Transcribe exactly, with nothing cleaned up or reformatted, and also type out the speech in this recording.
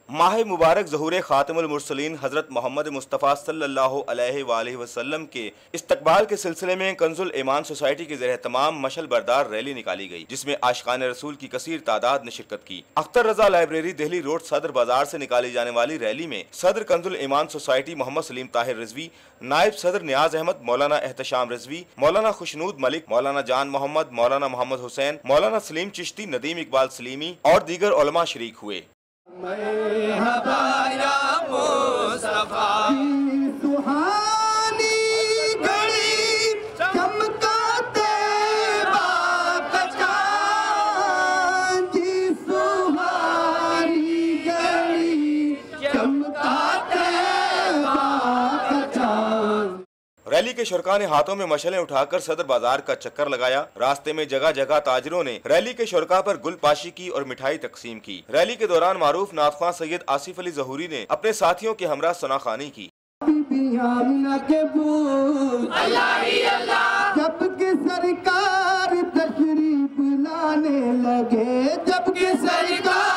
माह मुबारक ज़हूर ख़ातिमुल मुरसलीन हज़रत मोहम्मद मुस्तफ़ा सल्लल्लाहु अलैहि वालैहि वसल्लम के इस्तकबाल के सिलसिले में कंजुल ईमान सोसाइटी के ज़रिए तमाम मशल बरदार रैली निकाली गई, जिसमें आशिकान रसूल की कसीर तादाद ने शिरकत की। अख्तर रजा लाइब्रेरी दिल्ली रोड सदर बाजार से निकाली जाने वाली रैली में सदर कंजुल ईमान सोसाइटी मोहम्मद सलीम ताहिर रिजवी, नायब सदर नियाज अहमद, मौलाना एहतशाम रिजवी, मौलाना खुशनूद मलिक, मौलाना जान मोहम्मद, मौलाना मोहम्मद हुसैन, मौलाना सलीम चिश्ती, नदीम इकबाल सलीमी और दीगर उलमा शरीक हुए। रैली के शुरका ने हाथों में मशलें उठाकर सदर बाजार का चक्कर लगाया। रास्ते में जगह जगह ताजरों ने रैली के शुरका पर गुलपाशी की और मिठाई तकसीम की। रैली के दौरान मारूफ नाथख्वां सैयद आसिफ अली ज़हूरी ने अपने साथियों के हमरा सनाखानी की। जबकि सरकार तशरीफ लाने लगे, जबकि सरकार